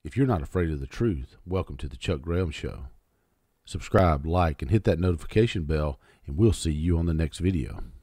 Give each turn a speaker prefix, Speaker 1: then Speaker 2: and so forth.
Speaker 1: If you're not afraid of the truth, welcome to the Chuck Graham Show. Subscribe, like, and hit that notification bell, and we'll see you on the next video.